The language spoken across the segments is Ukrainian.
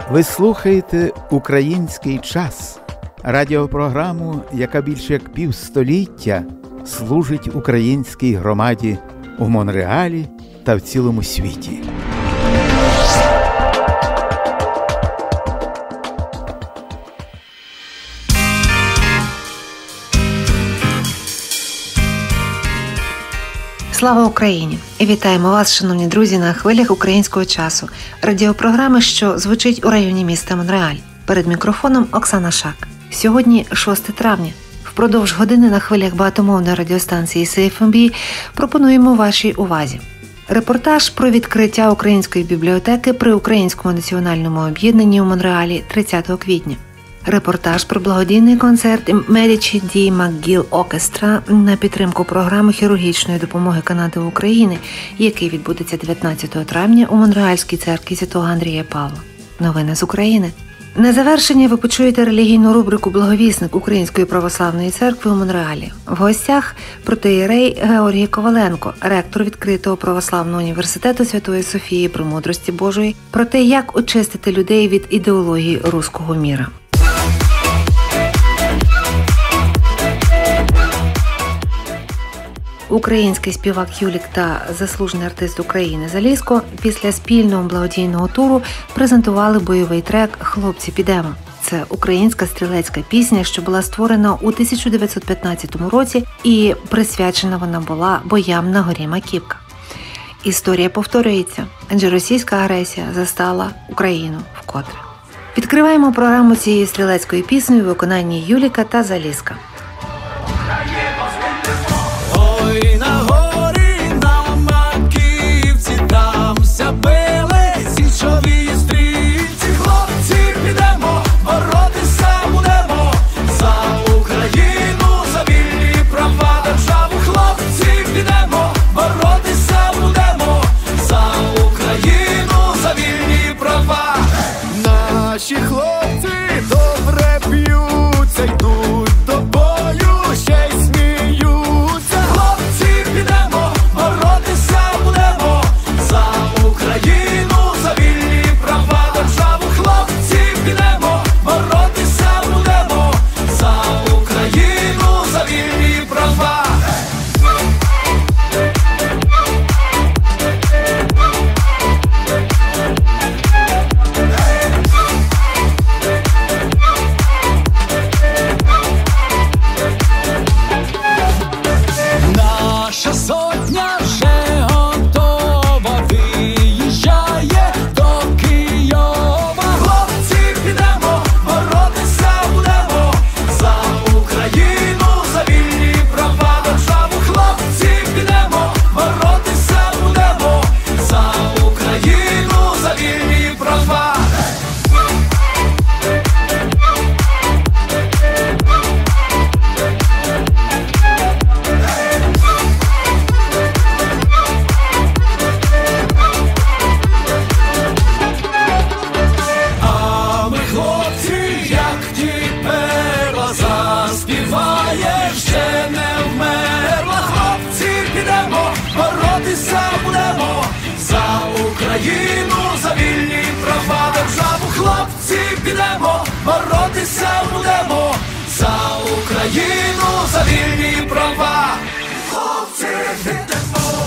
Ви слухаєте «Український час» – радіопрограму, яка більше як півстоліття служить українській громаді у Монреалі та в цілому світі. Слава Україні! І вітаємо вас, шановні друзі, на хвилях «Українського часу» – радіопрограми, що звучить у районі міста Монреаль. Перед мікрофоном Оксана Шак. Сьогодні 6 травня. Впродовж години на хвилях багатомовної радіостанції CFMB пропонуємо вашій увазі. Репортаж про відкриття Української бібліотеки при Українському національному об'єднанні у Монреалі 30 квітня. Репортаж про благодійний концерт Medici di McGill Orchestra на підтримку програми хірургічної допомоги Канади України, який відбудеться 19 травня у Монреальській церкві Святого Андрія Павла. Новини з України. На завершення ви почуєте релігійну рубрику «Благовісник Української православної церкви у Монреалі». В гостях протоієрей Георгій Коваленко, ректор відкритого православного університету Святої Софії Премудрості Божої, про те, як очистити людей від ідеології руського міра. Український співак Юлік та заслужений артист України Залізко після спільного благодійного туру презентували бойовий трек «Хлопці, підемо». Це українська стрілецька пісня, що була створена у 1915 році, і присвячена вона була боям на горі Маківка. Історія повторюється, адже російська агресія застала Україну вкотре. Відкриваємо програму цією стрілецькою піснею у виконанні Юліка та Залізка. Ой, на горі, на Маківці, там ся били січові стрільці. Хлопці, підемо, боротися будемо за Україну, за вільні права державу. Хлопці, підемо, боротися будемо за Україну, за вільні права. Наші хлопці добре б'ються, йдуть до бою, ще й сміються. Хлопці, підемо, боротися будемо за Україну, за вільні права державу. Хлопці, підемо, боротися будемо за Україну, за вільні права. Наша сотня вже готова, виїжджає до Києва. Хлопці, підемо, боротися будемо за Україну, за вільні права державу. Хлопці, підемо, боротися будемо за Україну, за вільні права. А ми, хлопці, як діперла, заспіває, ще не вмерла. Хлопці, підемо, боротися будемо за Україну, за вільні права державу. Хлопці, підемо, боротися будемо за Україну, за вільні права. Хлопці, підемо.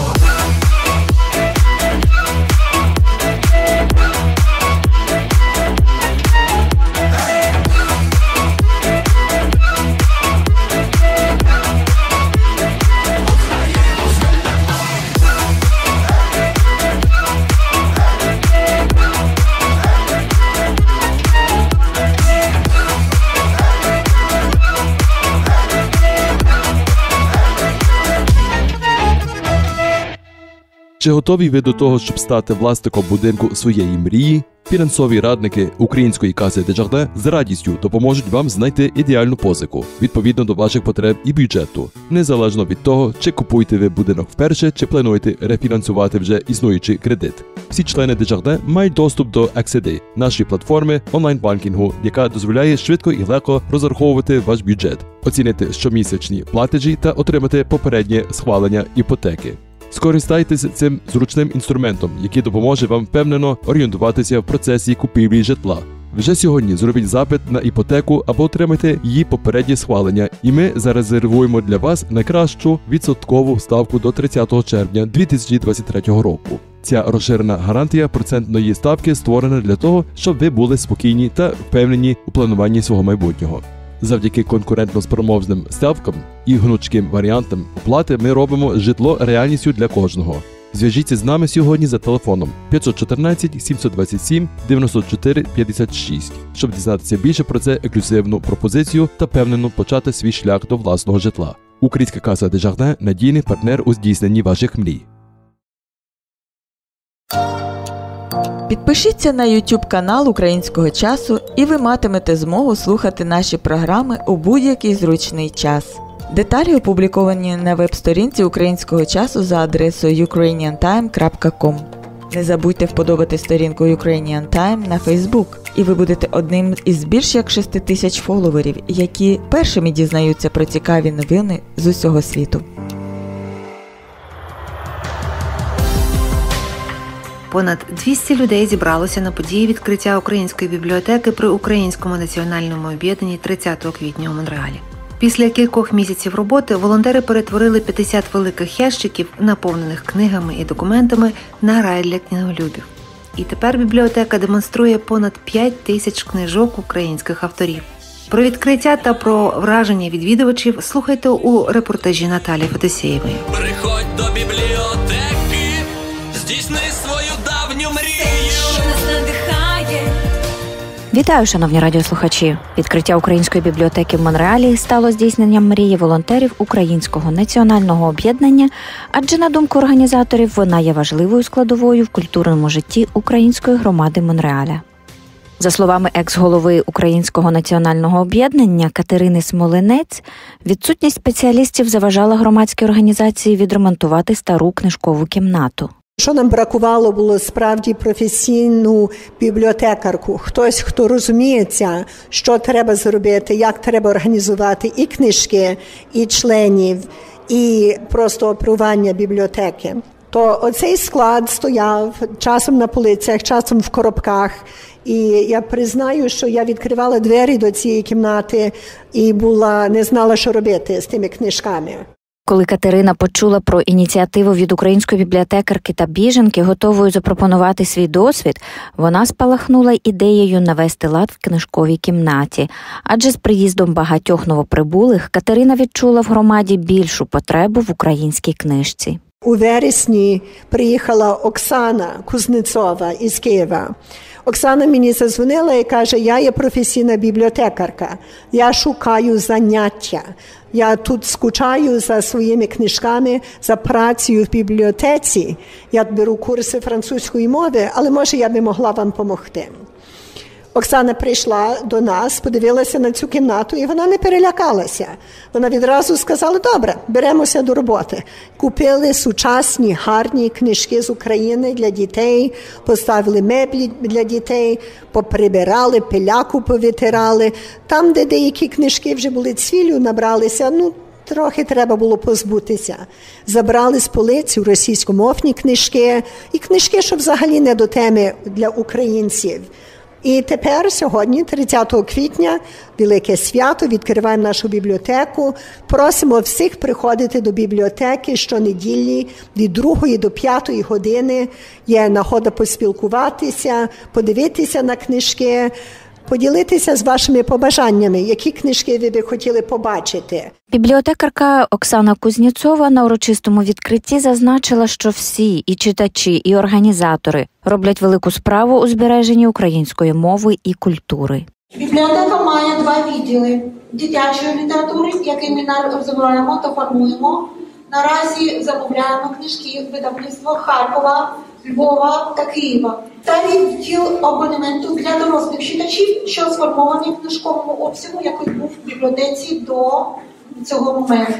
Чи готові ви до того, щоб стати власником будинку своєї мрії? Фінансові радники Української каси Desjardins з радістю допоможуть вам знайти ідеальну позику, відповідно до ваших потреб і бюджету, незалежно від того, чи купуєте ви будинок вперше, чи плануєте рефінансувати вже існуючий кредит. Всі члени Desjardins мають доступ до Accede, нашої платформи онлайн-банкінгу, яка дозволяє швидко і легко розраховувати ваш бюджет, оцінити щомісячні платежі та отримати попереднє схвалення іпотеки. Скористайтесь цим зручним інструментом, який допоможе вам впевнено орієнтуватися в процесі купівлі житла. Вже сьогодні зробіть запит на іпотеку або отримайте її попереднє схвалення, і ми зарезервуємо для вас найкращу відсоткову ставку до 30 червня 2023 року. Ця розширена гарантія процентної ставки створена для того, щоб ви були спокійні та впевнені у плануванні свого майбутнього. Завдяки конкурентно-спроможним ставкам і гнучким варіантам оплати ми робимо житло реальністю для кожного. Зв'яжіться з нами сьогодні за телефоном 514 727 94 56, щоб дізнатися більше про це ексклюзивну пропозицію та впевнено почати свій шлях до власного житла. Українська каса Desjardins – надійний партнер у здійсненні ваших мрій. Підпишіться на YouTube канал Українського часу, і ви матимете змогу слухати наші програми у будь-який зручний час. Деталі опубліковані на веб-сторінці Українського часу за адресою ukrainiantime.com. Не забудьте вподобати сторінку Ukrainian Time на Facebook, і ви будете одним із більш як 6 тисяч фоловерів, які першими дізнаються про цікаві новини з усього світу. Понад 200 людей зібралося на події відкриття Української бібліотеки при Українському національному об'єднанні 30 квітня у Монреалі. Після кількох місяців роботи волонтери перетворили 50 великих ящиків, наповнених книгами і документами, на рай для книголюбів. І тепер бібліотека демонструє понад 5 тисяч книжок українських авторів. Про відкриття та про враження відвідувачів слухайте у репортажі Наталі Федосєєвої. Приходь до бібліотеки, здійсни свою давню мрію. Вітаю, шановні радіослухачі! Відкриття Української бібліотеки в Монреалі стало здійсненням мрії волонтерів Українського національного об'єднання, адже, на думку організаторів, вона є важливою складовою в культурному житті української громади Монреаля. За словами екс-голови Українського національного об'єднання Катерини Смолинець, відсутність спеціалістів заважала громадській організації відремонтувати стару книжкову кімнату. Що нам бракувало, було справді професійну бібліотекарку. Хтось, хто розуміється, що треба зробити, як треба організувати і книжки, і членів, і просто оперування бібліотеки. То оцей склад стояв часом на полицях, часом в коробках. І я признаю, що я відкривала двері до цієї кімнати і не знала, що робити з тими книжками. Коли Катерина почула про ініціативу від української бібліотекарки та біженки, готовою запропонувати свій досвід, вона спалахнула ідеєю навести лад в книжковій кімнаті. Адже з приїздом багатьох новоприбулих Катерина відчула в громаді більшу потребу в українській книжці. У вересні приїхала Оксана Кузнецова із Києва. Оксана мені задзвонила і каже, я є професійна бібліотекарка, я шукаю заняття. Я тут скучаю за своїми книжками, за працею в бібліотеці. Я беру курси французької мови, але може я би могла вам допомогти. Оксана прийшла до нас, подивилася на цю кімнату, і вона не перелякалася. Вона відразу сказала, добре, беремося до роботи. Купили сучасні, гарні книжки з України для дітей, поставили меблі для дітей, поприбирали, пиляку повитирали. Там, де деякі книжки вже були цвіллю, набралися, трохи треба було позбутися. Забрали з полиць російськомовні книжки і книжки, що взагалі не до теми для українців. І тепер, сьогодні, 30 квітня, велике свято, відкриваємо нашу бібліотеку. Просимо всіх приходити до бібліотеки щонеділі від 2 до 5 години. Є нагода поспілкуватися, подивитися на книжки, поділитися з вашими побажаннями, які книжки ви би хотіли побачити. Бібліотекарка Оксана Кузнєцова на урочистому відкритті зазначила, що всі, і читачі, і організатори роблять велику справу у збереженні української мови і культури. Бібліотека має 2 відділи дитячої літератури, які ми розвиваємо та формуємо. Наразі замовляємо книжки видавництва Харкова, Львова та Києва. Та відділ абонементу для дорослих читачів, що сформовані в книжковому обсягу, який був в бібліотеці до цього моменту.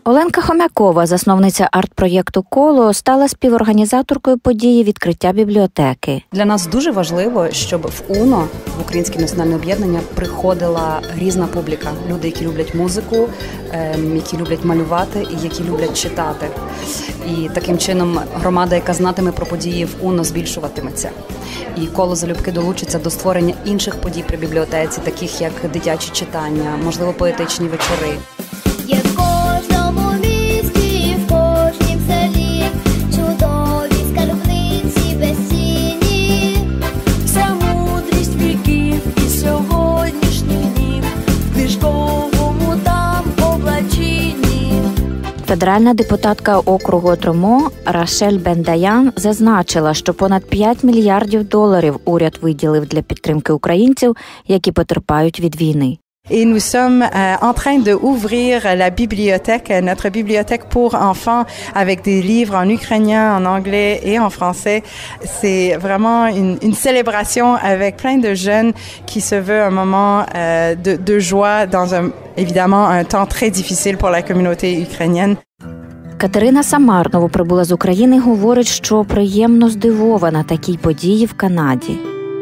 Оленка Хомякова, засновниця арт-проєкту «Коло», стала співорганізаторкою події відкриття бібліотеки. Для нас дуже важливо, щоб в УНО, в Українське національне об'єднання, приходила різна публіка. Люди, які люблять музику, які люблять малювати і які люблять читати. І таким чином громада, яка знатиме про події в УНО, збільшуватиметься. І «Коло» залюбки долучиться до створення інших подій при бібліотеці, таких як дитячі читання, можливо, поетичні вечори. Є в кожному місті, в кожнім селі чудові скарбниці безцінні. Вся мудрість віків і сьогоднішніх днів в книжковому там облаченні. Федеральна депутатка округу Тромо Рашель Бендаян зазначила, що понад $5 мільярдів уряд виділив для підтримки українців, які потерпають від війни. Et nous sommes en train d'ouvrir la bibliothèque, notre bibliothèque pour enfants avec des livres en ukrainien, en anglais et en français. C'est vraiment une célébration avec plein de jeunes qui se veut un moment de joie dans évidemment un temps très difficile pour la communauté ukrainienne. Катерина Самар, новоприбула з України, говорить, що приємно здивована такій події в Канаді.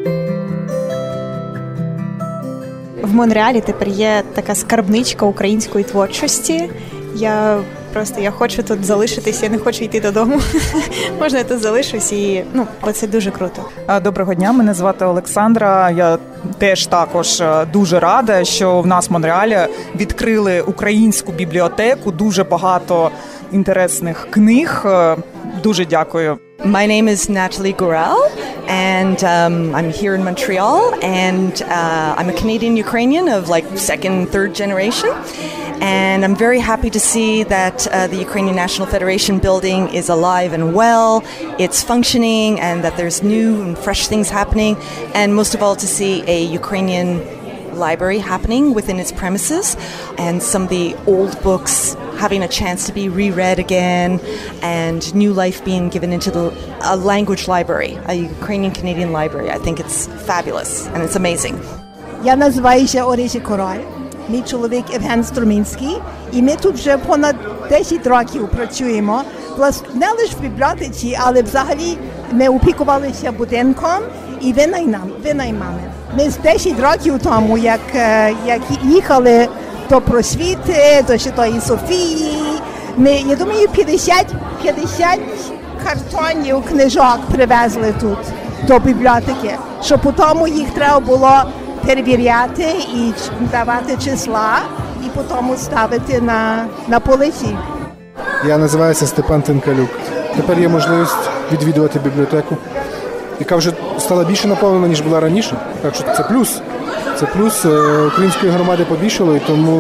В Монреалі тепер є така скарбничка української творчості. Я хочу тут залишитись, я не хочу йти додому. Можна я тут залишусь і, це дуже круто. Доброго дня, мене звати Олександра. Я теж також дуже рада, що в нас в Монреалі відкрили українську бібліотеку, дуже багато інтересних книг. Дуже дякую. My name is Natalie Gorel, and I'm here in Montreal, and I'm a Canadian-Ukrainian of second, third generation. And I'm very happy to see that the Ukrainian National Federation building is alive and well, it's functioning, and that there's new and fresh things happening, and most of all to see a Ukrainian library happening within its premises, and some of the old books having a chance to be reread again, and new life being given into a language library, a Ukrainian-Canadian library. I think it's fabulous, and it's amazing. Я називаюся Орися Король, мій чоловік Євген Струмінський, і ми тут вже понад 10 років працюємо, не лише в бібліотеці, але взагалі ми опікувалися будинком і винаймами. Ми з 10 років тому, як їхали до просвіти, до Святої Софії, я думаю, 50 картонів книжок привезли тут до бібліотеки, що потім їх треба було перевіряти і давати числа, і потім ставити на полиці. Я називаюся Степан Тинкалюк. Тепер є можливість відвідувати бібліотеку, яка вже стала більше наповнена, ніж була раніше. Так що це плюс. Це плюс української громади побільшало, і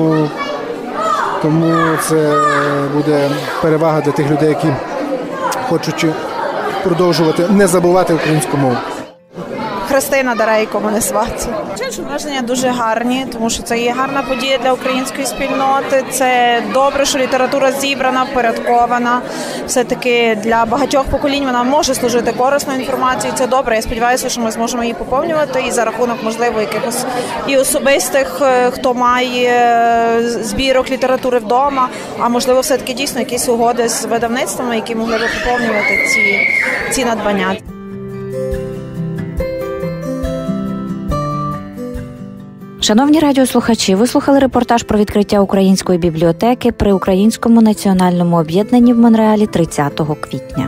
тому це буде перевага для тих людей, які хочуть продовжувати не забувати українську мову. Христина Дарейко мене звати. Враження дуже гарні, тому що це є гарна подія для української спільноти. Це добре, що література зібрана, впорядкована. Все-таки для багатьох поколінь вона може служити корисною інформацією. Це добре. Я сподіваюся, що ми зможемо її поповнювати і за рахунок, можливо, якихось і особистих, хто має збірок літератури вдома, а можливо, все-таки дійсно якісь угоди з видавництвами, які могли б поповнювати ці надбання. Шановні радіослухачі, ви слухали репортаж про відкриття української бібліотеки при Українському національному об'єднанні в Монреалі 30 квітня.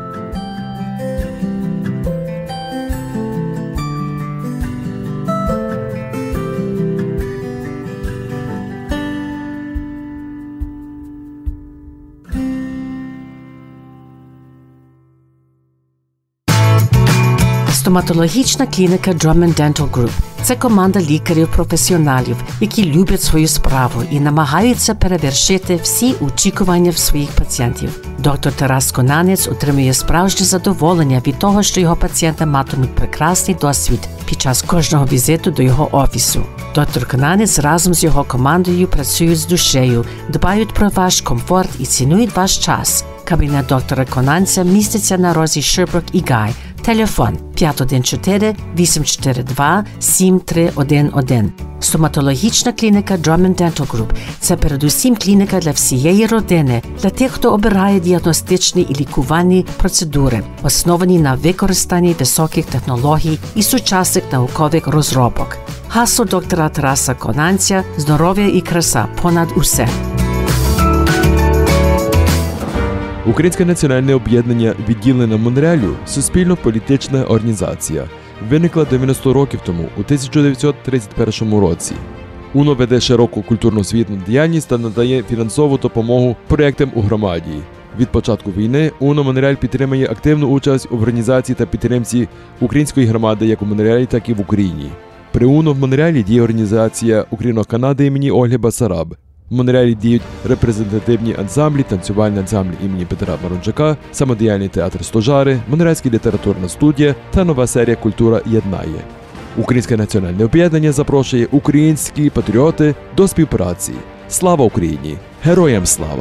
Стоматологічна клініка Drummond Dental Group – це команда лікарів-професіоналів, які люблять свою справу і намагаються перевершити всі очікування в своїх пацієнтів. Доктор Тарас Конанець отримує справжнє задоволення від того, що його пацієнти матимуть прекрасний досвід під час кожного візиту до його офісу. Доктор Конанець разом з його командою працюють з душею, дбають про ваш комфорт і цінують ваш час. Кабінет доктора Конанця міститься на розі Шербрук і Гай, Телефон 514-842-7311. Стоматологічна клініка Drum Dental Group – це передусім клініка для всієї родини, для тих, хто обирає діагностичні і лікувальні процедури, основані на використанні високих технологій і сучасних наукових розробок. Гасло доктора Тараса Конанця – здоров'я і краса понад усе. Українське національне об'єднання відділення Монреалю – суспільно-політична організація. Виникла 90 років тому, у 1931 році. УНО веде широку культурно-освітну діяльність та надає фінансову допомогу проєктам у громаді. Від початку війни УНО Монреаль підтримує активну участь у організації та підтримці української громади як у Монреалі, так і в Україні. При УНО в Монреалі діє організація Україно-Канади імені Ольги Басараб. В Монреалі діють репрезентативні ансамблі, танцювальні ансамблі імені Петра Марончака, самодіяльний театр «Стожари», Монреальська літературна студія та нова серія «Культура єднає». Українське національне об'єднання запрошує українські патріоти до співпраці. Слава Україні! Героям слава!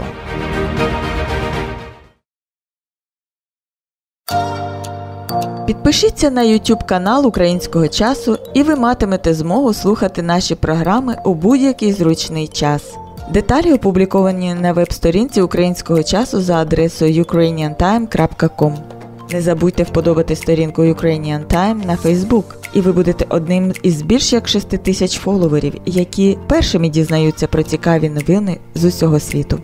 Підпишіться на YouTube канал Українського часу, і ви матимете змогу слухати наші програми у будь-який зручний час. Деталі опубліковані на веб-сторінці Українського часу за адресою ukrainiantime.com. Не забудьте вподобати сторінку Ukrainian Time на Facebook, і ви будете одним із більш як 6 тисяч фоловерів, які першими дізнаються про цікаві новини з усього світу.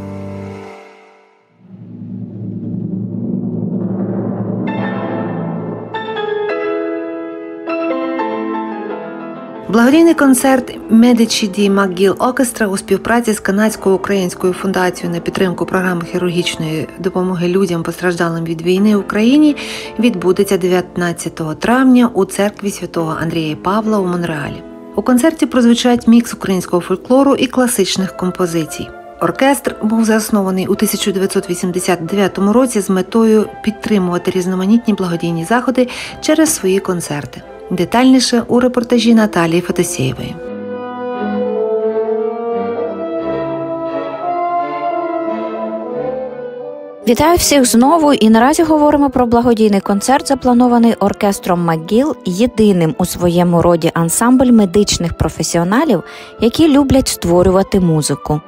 Благодійний концерт Медичі ді МакГіл Оркестра у співпраці з Канадсько-Українською фундацією на підтримку програми хірургічної допомоги людям, постраждалим від війни в Україні, відбудеться 19 травня у церкві святого Андрія і Павла у Монреалі. У концерті прозвучать мікс українського фольклору і класичних композицій. Оркестр був заснований у 1989 році з метою підтримувати різноманітні благодійні заходи через свої концерти. Детальніше у репортажі Наталії Федосєєвої. Вітаю всіх знову, і наразі говоримо про благодійний концерт, запланований оркестром МакГіл, єдиним у своєму роді ансамбль медичних професіоналів, які люблять створювати музику.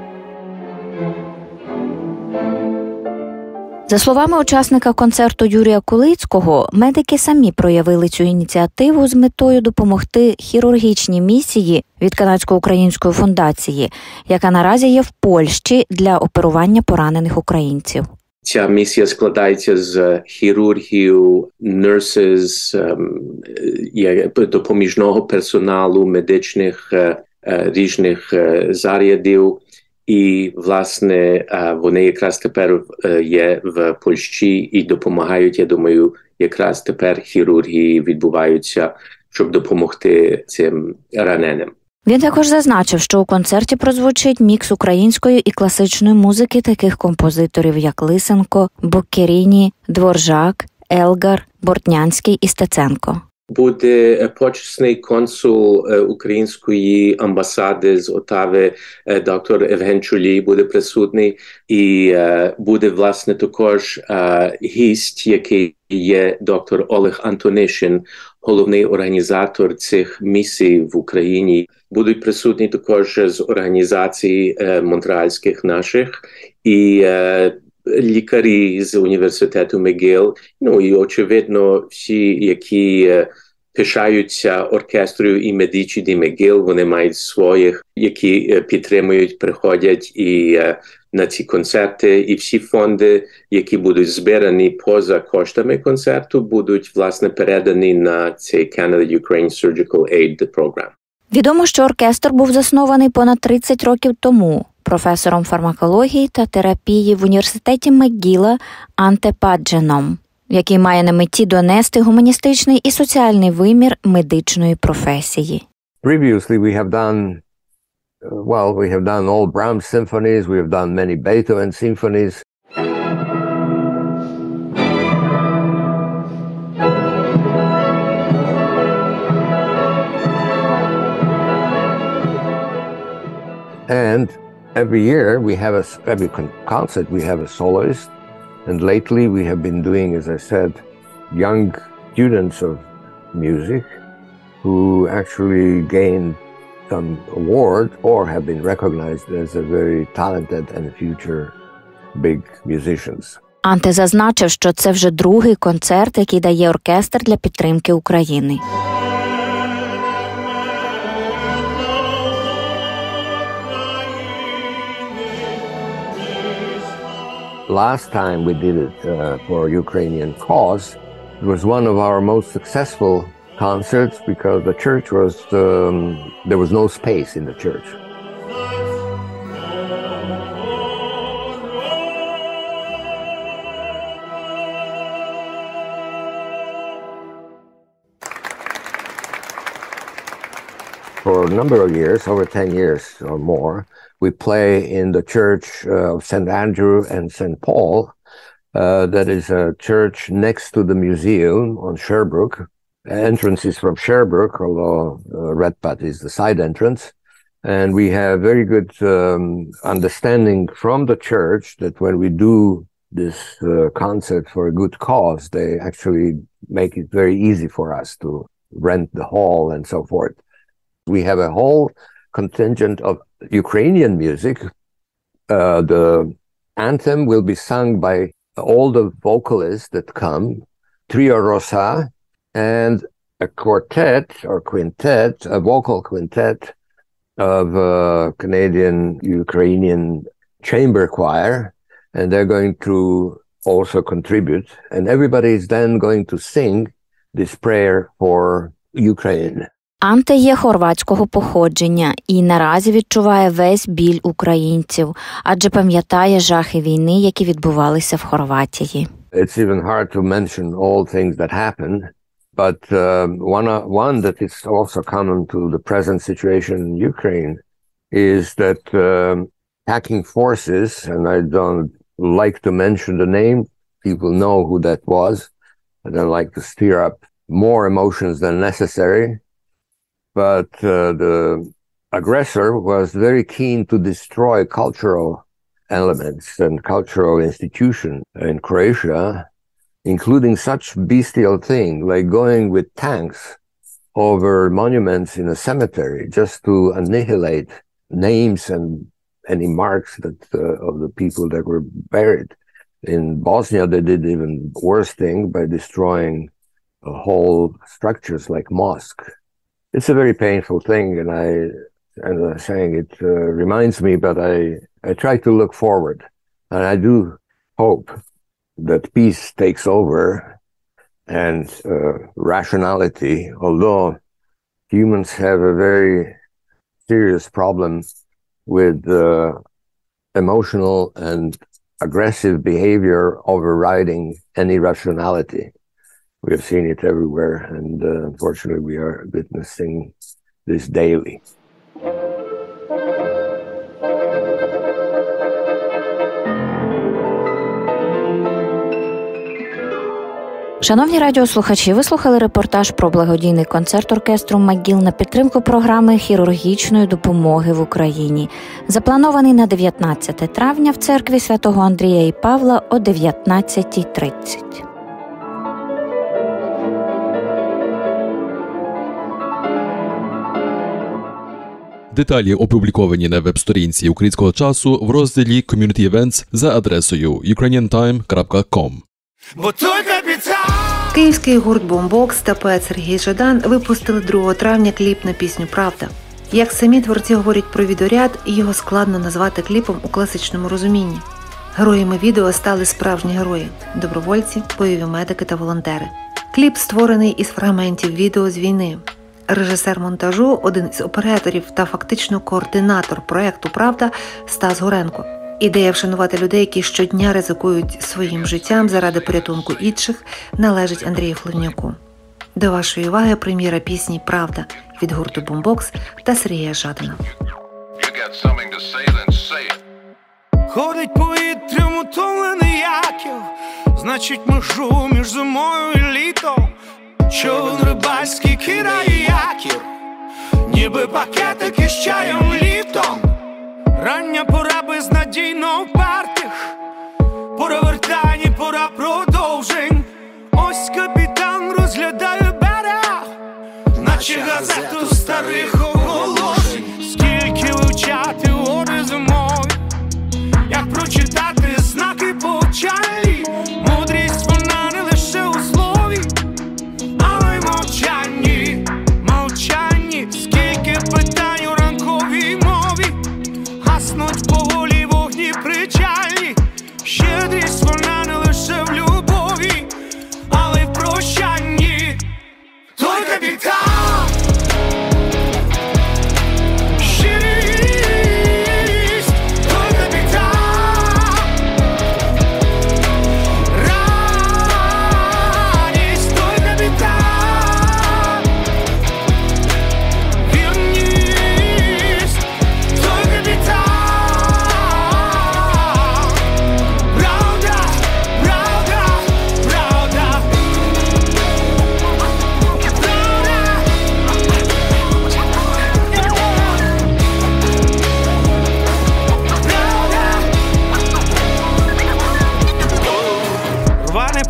За словами учасника концерту Юрія Кулицького, медики самі проявили цю ініціативу з метою допомогти хірургічній місії від Канадсько-Української фундації, яка наразі є в Польщі для оперування поранених українців. Ця місія складається з хірургів, nurses, допоміжного персоналу, медичних різних зарядів. І, власне, вони якраз тепер є в Польщі і допомагають, я думаю, якраз тепер хірургії відбуваються, щоб допомогти цим раненим. Він також зазначив, що у концерті прозвучить мікс української і класичної музики таких композиторів, як Лисенко, Боккеріні, Дворжак, Елгар, Бортнянський і Стеценко. Буде почесний консул української амбасади з Отави, доктор Євген Чулій буде присутній. І буде, власне, також гість, який є доктор Олег Антонишин, головний організатор цих місій в Україні. Будуть присутні також з організацій монреальських наших і лікарі з університету МакГіл, ну і, очевидно, всі, які пишаються оркестрою і Медичі ді МакГіл, вони мають своїх, які підтримують, приходять і на ці концерти, і всі фонди, які будуть збирані поза коштами концерту, будуть, власне, передані на цей Canada-Ukraine Surgical Aid Program. Відомо, що оркестр був заснований понад 30 років тому професором фармакології та терапії в університеті МакГіла Анте Падженом, який має на меті донести гуманістичний і соціальний вимір медичної професії. Previously we have done all Brahms symphonies, we have done many Beethoven symphonies. And every year we have every concert we have a soloist, and lately we have been doing, as I said, young students of music who actually gained some award or have been recognized as a very talented and future big musicians. Анте зазначив, що це вже другий концерт, який дає оркестр для підтримки України. Last time we did it for Ukrainian cause, it was one of our most successful concerts because the church was, there was no space in the church. For a number of years, over 10 years or more, we play in the church of St. Andrew and St. Paul. That is a church next to the museum on Sherbrooke. Entrance is from Sherbrooke, although Redpath is the side entrance. And we have very good understanding from the church that when we do this concert for a good cause, they actually make it very easy for us to rent the hall and so forth. We have a whole contingent of Ukrainian music. The anthem will be sung by all the vocalists that come, Trio Rosa, and a quartet or quintet, a vocal quintet of Canadian Ukrainian chamber choir, and they're going to also contribute. And everybody is then going to sing this prayer for Ukraine. Анте є хорватського походження і наразі відчуває весь біль українців, адже пам'ятає жахи війни, які відбувалися в Хорватії. It's even hard to mention all things that happened, but one that is also common to the present situation in Ukraine is that attacking forces, and I don't like to mention the name, people know who that was. I don't like to stir up more emotions than necessary. But the aggressor was very keen to destroy cultural elements and cultural institutions in Croatia, including such bestial thing like going with tanks over monuments in a cemetery just to annihilate names and any marks that of the people that were buried. In Bosnia, they did even worse thing by destroying whole structures like mosque. It's a very painful thing, and I'm saying it reminds me, but I try to look forward, and I do hope that peace takes over and rationality, although humans have a very serious problem with emotional and aggressive behavior overriding any rationality. We have seen it everywhere, and unfortunately we are witnessing this daily. Шановні радіослухачі, ви слухали репортаж про благодійний концерт оркестру МакГіл на підтримку програми хірургічної допомоги в Україні, запланований на 19 травня в церкві святого Андрія і Павла о 19:30. Деталі опубліковані на веб-сторінці «Українського часу» в розділі «Community Events» за адресою ukrainiantime.com. Київський гурт «Бомбокс» та поет Сергій Жадан випустили 2 травня кліп на пісню «Правда». Як самі творці говорять про відеоряд, його складно назвати кліпом у класичному розумінні. Героями відео стали справжні герої – добровольці, бойові медики та волонтери. Кліп створений із фрагментів відео з війни. Режисер монтажу, один із операторів та фактично координатор проєкту «Правда» Стас Горенко. Ідея вшанувати людей, які щодня ризикують своїм життям заради порятунку інших, належить Андрію Хливняку. До вашої уваги прем'єра пісні «Правда» від гурту «Бомбокс» та Сергія Жадана. Ходить повітрям утомлений Яків, значить межу між зимою і літом. Човен рибальський кидає якір, ніби пакетики з чаєм літом. Рання пора безнадійно впертих, пора вертань і пора продовжень. Ось капітан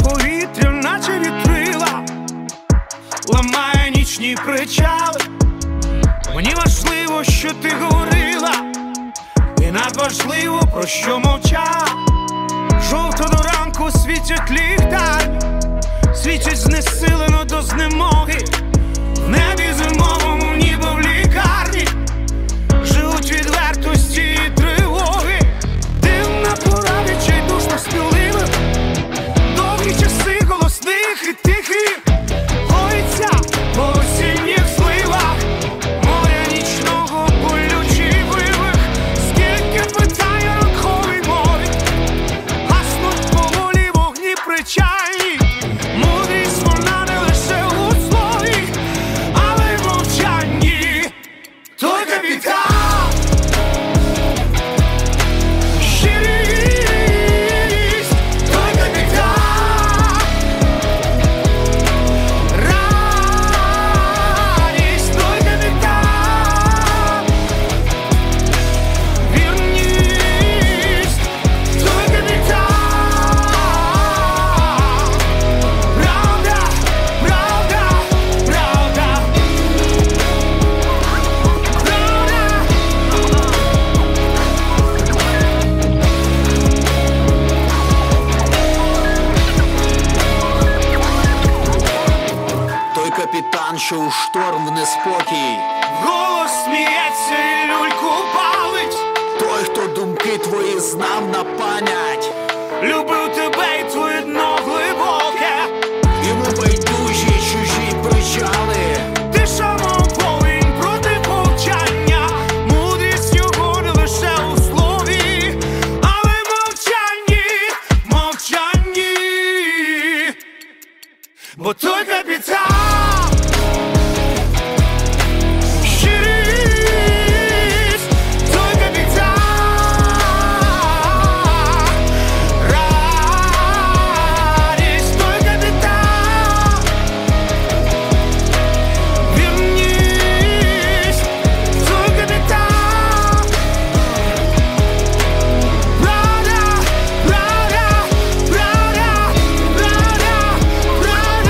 повітря, наче вітрила, ламає нічні причали. Мені важливо, що ти говорила, і надважливо, про що мовчала. Жовто до ранку світять ліхтарі, світять знесилено до знемоги. В небі зимовому, ніби в лікарні, живуть відвертості і тривоги. Дивна пора відчайдушно сміливих, довгі часи голосних і тихих, гоїться по осінніх зливах, моря нічного болючі вивих. Скільки питань ранковій мові, гаснуть поволі вогні причальні. Мудрість вона не лише у слові, але й в мовчанні. Той капітан, щирість, той капітан, радість, той капітан, вірність, той капітан, правда, правда, правда, Той капітан, що у шторм в неспокій. голос сміється і люльку палить. Той, хто думки твої знав на пам'ять. Любив тебе і твоє дно глибоке. Йому байдужі чужі причали. Тиша мов повінь проти повчання. Мудрість його не лише у слові, але й мовчанні, мовчанні. Бо той капітан, щирість, той капітан, радість, той капітан, вірність, той капітан, правда, правда, правда, правда, правда.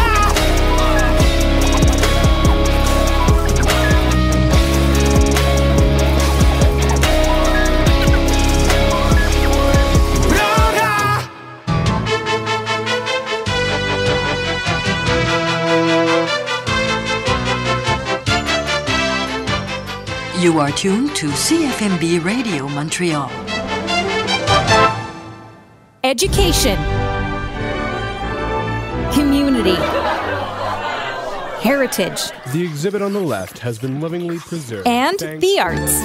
You are tuned to CFMB Radio Montreal. Education, community, heritage, The exhibit on the left has been lovingly preserved. and thanks the arts.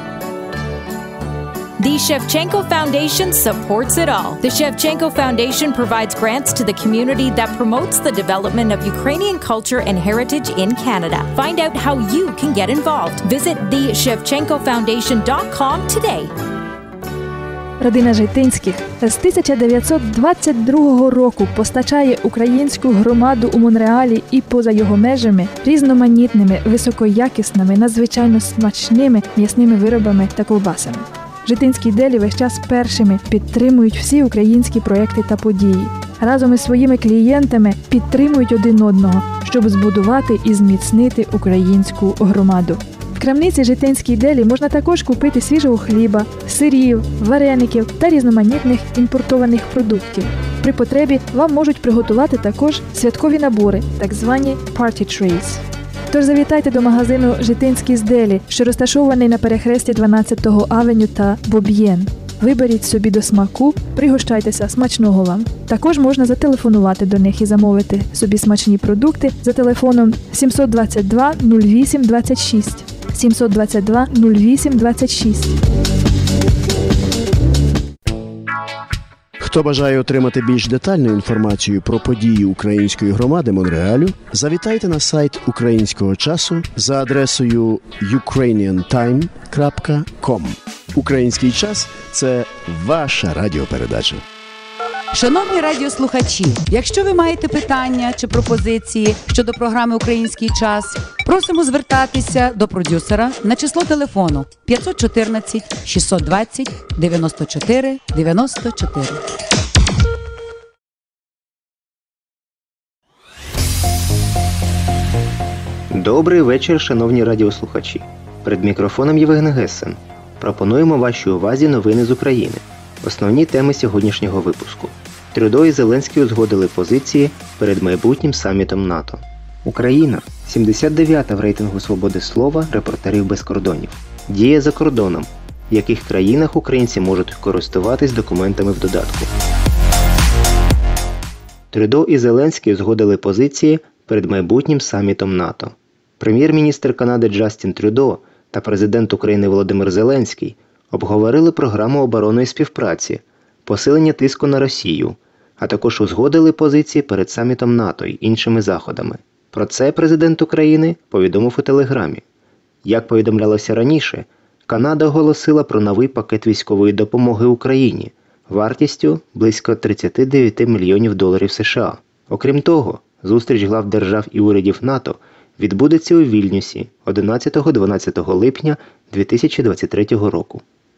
The Shevchenko Foundation supports it all. The Shevchenko Foundation provides grants to the community that promotes the development of Ukrainian culture and heritage in Canada. Find out how you can get involved. Visit theshevchenkofoundation.com today. Родина Житинських з 1922 року постачає українську громаду у Монреалі і поза його межами різноманітними, високоякісними, надзвичайно смачними м'ясними виробами та ковбасами. Житинські делі весь час першими підтримують всі українські проекти та події. Разом із своїми клієнтами підтримують один одного, щоб збудувати і зміцнити українську громаду. В крамниці Житинській делі можна також купити свіжого хліба, сирів, вареників та різноманітних імпортованих продуктів. При потребі вам можуть приготувати також святкові набори, так звані party trays. Тож завітайте до магазину «Житинські делі», що розташований на перехресті 12-го авеню та Боб'єн. Виберіть собі до смаку, пригощайтеся, смачного вам. Також можна зателефонувати до них і замовити собі смачні продукти за телефоном 722 08 26. 722 08 26. Хто бажає отримати більш детальну інформацію про події української громади Монреалю, завітайте на сайт «Українського часу» за адресою ukrainiantime.com. «Український час» – це ваша радіопередача. Шановні радіослухачі, якщо ви маєте питання чи пропозиції щодо програми «Український час», просимо звертатися до продюсера на число телефону 514 620 94 94. Добрий вечір, шановні радіослухачі. Перед мікрофоном Євген Гессен. Пропонуємо вашій увазі новини з України. Основні теми сьогоднішнього випуску. Трюдо і Зеленський узгодили позиції перед майбутнім самітом НАТО. Україна – 79-та в рейтингу свободи слова «Репортерів без кордонів». Діє за кордоном. В яких країнах українці можуть користуватись документами в додатку. Трюдо і Зеленський узгодили позиції перед майбутнім самітом НАТО. Прем'єр-міністр Канади Джастін Трюдо та президент України Володимир Зеленський обговорили програму оборонної співпраці, посилення тиску на Росію, а також узгодили позиції перед самітом НАТО й іншими заходами. Про це президент України повідомив у Телеграмі. Як повідомлялося раніше, Канада оголосила про новий пакет військової допомоги Україні вартістю близько $39 мільйонів США. Окрім того, зустріч глав держав і урядів НАТО відбудеться у Вільнюсі 11-12 липня 2023 року.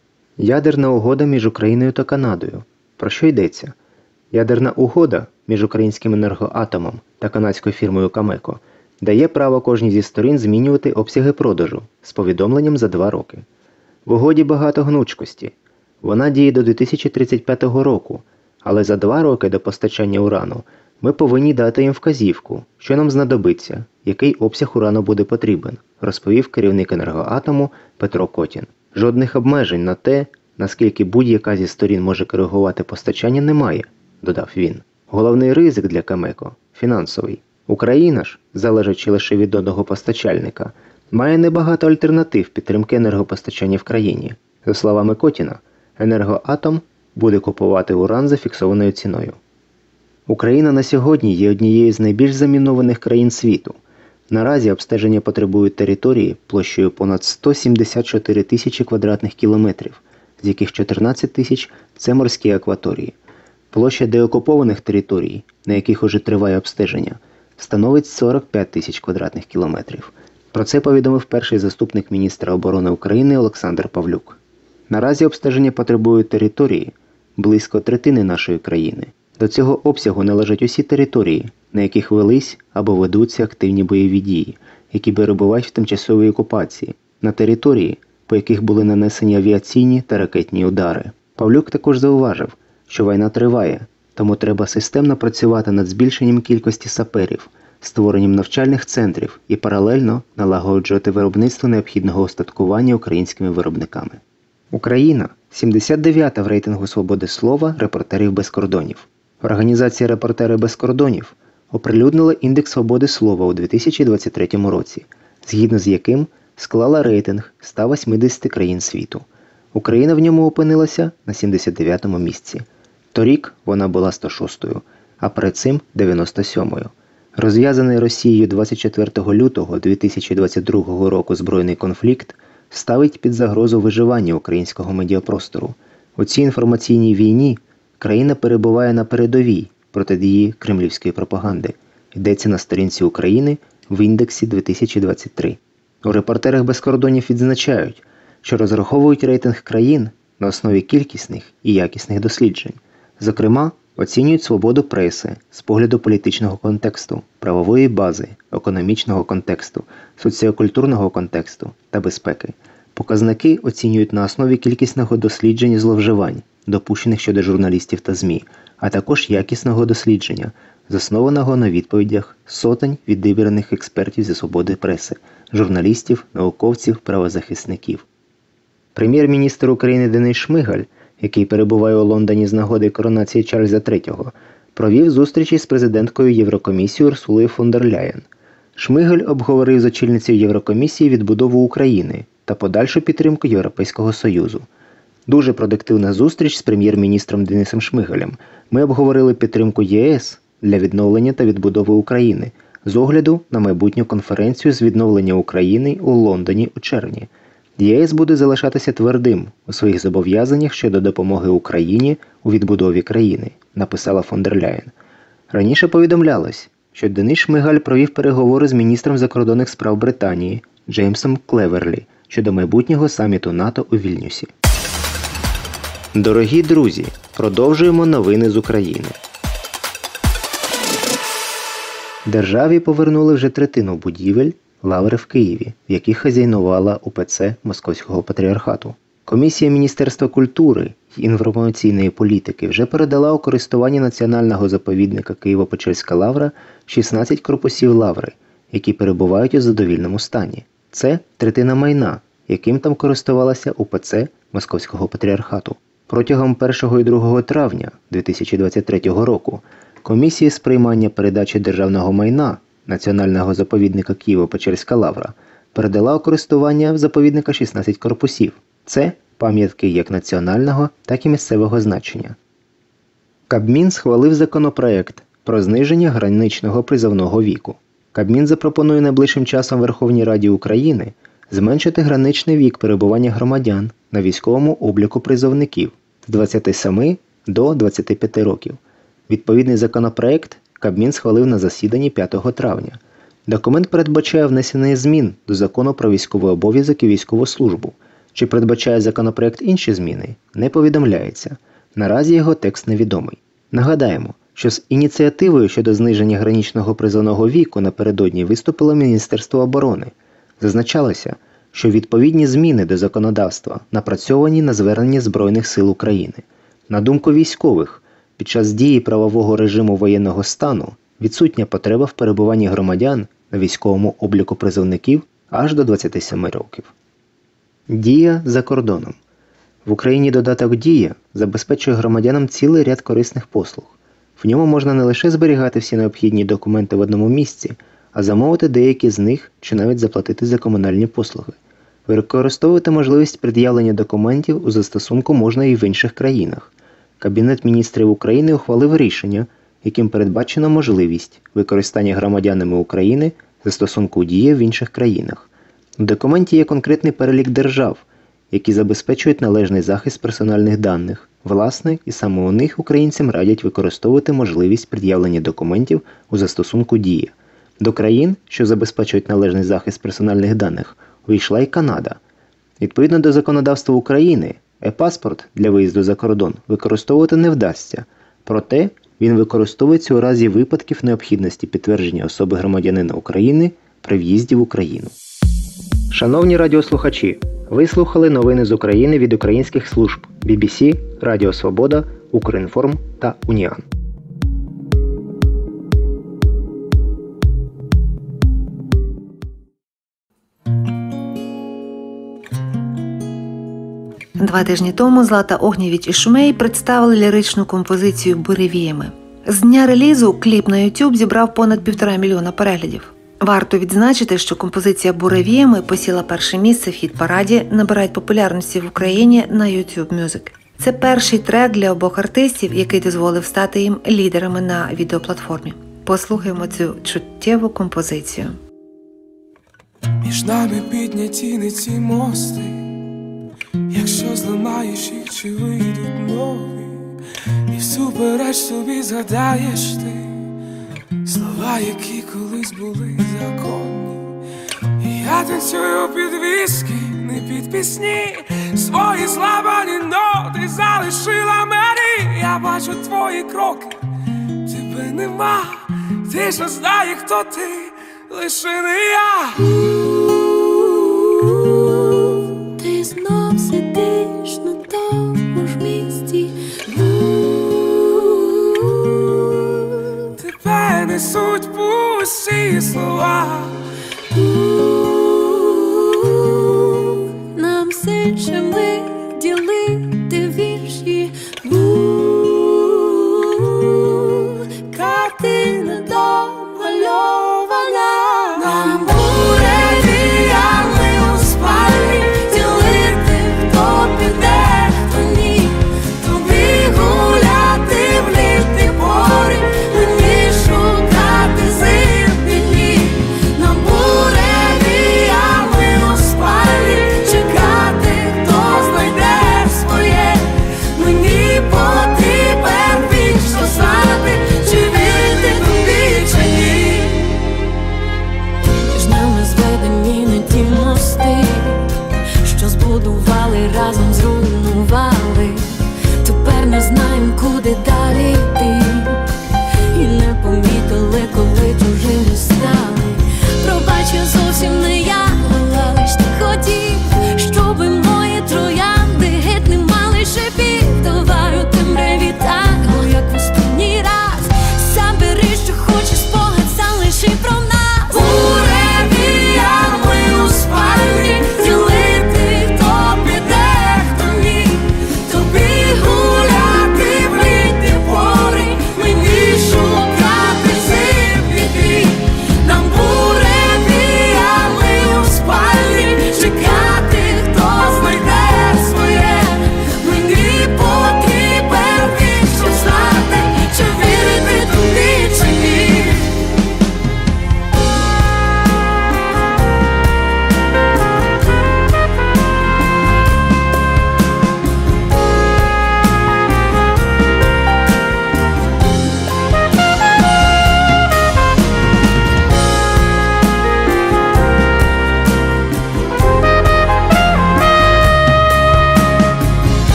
Ядерна угода між Україною та Канадою. Про що йдеться? Ядерна угода між українським енергоатомом та канадською фірмою Камеко дає право кожній зі сторін змінювати обсяги продажу з повідомленням за 2 роки. В угоді багато гнучкості. Вона діє до 2035 року, але за 2 роки до постачання урану ми повинні дати їм вказівку, що нам знадобиться, який обсяг урану буде потрібен, розповів керівник енергоатому Петро Котін. Жодних обмежень на те, наскільки будь-яка зі сторін може коригувати постачання, немає, додав він. Головний ризик для Камеко – фінансовий. Україна ж, залежачи лише від одного постачальника, має небагато альтернатив підтримки енергопостачання в країні. За словами Котіна, енергоатом буде купувати уран за фіксованою ціною. Україна на сьогодні є однією з найбільш замінованих країн світу. Наразі обстеження потребують території площею понад 174 тисячі квадратних кілометрів, з яких 14 тисяч – це морські акваторії. Площа деокупованих територій, на яких уже триває обстеження, становить 45 тисяч квадратних кілометрів. Про це повідомив перший заступник міністра оборони України Олександр Павлюк. Наразі обстеження потребують території близько третини нашої країни. До цього обсягу належать усі території, на яких велись або ведуться активні бойові дії, які перебувають в тимчасовій окупації, на території, по яких були нанесені авіаційні та ракетні удари. Павлюк також зауважив, що війна триває, тому треба системно працювати над збільшенням кількості саперів, створенням навчальних центрів і паралельно налагоджувати виробництво необхідного устаткування українськими виробниками. Україна – 79-та в рейтингу свободи слова «Репортерів без кордонів». Організація «Репортери без кордонів» оприлюднила індекс свободи слова у 2023 році, згідно з яким склала рейтинг 180 країн світу. Україна в ньому опинилася на 79-му місці. Торік вона була 106-ю, а перед цим 97-ю. Розв'язаний Росією 24 лютого 2022 року збройний конфлікт ставить під загрозу виживання українського медіапростору. У цій інформаційній війні країна перебуває на передовій протидії кремлівської пропаганди. Йдеться на сторінці України в індексі 2023. У «Репортерах без кордонів» відзначають, що розраховують рейтинг країн на основі кількісних і якісних досліджень. Зокрема, оцінюють свободу преси з погляду політичного контексту, правової бази, економічного контексту, соціокультурного контексту та безпеки. Показники оцінюють на основі кількісного дослідження зловживань, допущених щодо журналістів та ЗМІ, а також якісного дослідження, заснованого на відповідях сотень відібраних експертів зі свободи преси, журналістів, науковців, правозахисників. Прем'єр-міністр України Денис Шмигаль, який перебуває у Лондоні з нагоди коронації Чарльза III, провів зустрічі з президенткою Єврокомісії Урсулою фон дер Ляєн. Шмигаль обговорив з очільницею Єврокомісії відбудову України та подальшу підтримку Європейського Союзу. Дуже продуктивна зустріч з прем'єр-міністром Денисом Шмигалем. Ми обговорили підтримку ЄС для відновлення та відбудови України з огляду на майбутню конференцію з відновлення України у Лондоні у червні. ЄС буде залишатися твердим у своїх зобов'язаннях щодо допомоги Україні у відбудові країни, написала фон дер Ляєн. Раніше повідомлялось, що Денис Шмигаль провів переговори з міністром закордонних справ Британії Джеймсом Клеверлі щодо майбутнього саміту НАТО у Вільнюсі. Дорогі друзі, продовжуємо новини з України. Державі повернули вже третину будівель, лаври в Києві, в яких хазяйнувала УПЦ Московського патріархату. Комісія Міністерства культури і інформаційної політики вже передала у користування національного заповідника Києво-Печерська лавра 16 корпусів лаври, які перебувають у задовільному стані. Це третина майна, яким там користувалася УПЦ Московського патріархату. Протягом 1 і 2 травня 2023 року комісія з приймання передачі державного майна національного заповідника Києво-Печерська лавра передала у користування заповідника 16 корпусів. Це пам'ятки як національного, так і місцевого значення. Кабмін схвалив законопроект про зниження граничного призовного віку. Кабмін запропонує найближчим часом Верховній Раді України зменшити граничний вік перебування громадян на військовому обліку призовників з 27 до 25 років. Відповідний законопроект Кабмін схвалив на засіданні 5 травня. Документ передбачає внесення змін до Закону про військовий обов'язок і військову службу. Чи передбачає законопроект інші зміни, не повідомляється. Наразі його текст невідомий. Нагадаємо, що з ініціативою щодо зниження граничного призовного віку напередодні виступило Міністерство оборони. Зазначалося, що відповідні зміни до законодавства напрацьовані на звернення Збройних сил України. На думку військових, під час дії правового режиму воєнного стану відсутня потреба в перебуванні громадян на військовому обліку призовників аж до 27 років. Дія за кордоном. В Україні додаток «Дія» забезпечує громадянам цілий ряд корисних послуг. В ньому можна не лише зберігати всі необхідні документи в одному місці, а замовити деякі з них чи навіть заплатити за комунальні послуги. Використовувати можливість пред'явлення документів у застосунку можна і в інших країнах. Кабінет міністрів України ухвалив рішення, яким передбачено можливість використання громадянами України застосунку «Дія» в інших країнах. У документі є конкретний перелік держав, які забезпечують належний захист персональних даних. Власне, і саме у них українцям радять використовувати можливість пред'явлення документів у застосунку «Дія». До країн, що забезпечують належний захист персональних даних, увійшла і Канада. Відповідно до законодавства України, e-паспорт для виїзду за кордон використовувати не вдасться, проте він використовується у разі випадків необхідності підтвердження особи громадянина України при в'їзді в Україну. Шановні радіослухачі, ви слухали новини з України від українських служб BBC, Радіо Свобода, Укрінформ та Уніан. Два тижні тому Злата Огнєвіч і Шумей представили ліричну композицію «Буревіями». З дня релізу кліп на YouTube зібрав понад 1,5 мільйона переглядів. Варто відзначити, що композиція «Буревіями» посіла перше місце в хіт-параді, набирають популярності в Україні на YouTube Music. Це перший трек для обох артистів, який дозволив стати їм лідерами на відеоплатформі. Послухаємо цю чуттєву композицію. Між нами підняті не ці мости, якщо зламаєш їх, чи вийдуть нові, і всупереч собі згадаєш ти слова, які колись були законні. І я танцюю під віскі, не під пісні, свої зламані ноти залишила мені. Я бачу твої кроки, тебе нема, ти ж не знаєш, хто ти, лише не я. Ти знов сидиш на тому ж місці. Тебе несуть пусті слова. Нам з іншими ділити вірші. Картина домальована. Нам буревіями у спальні ділити, хто піде, хто ні. Тобі гуляти в літній порі, мені шукати зимні дні. Нам буревіями у спальні чекати, хто знає.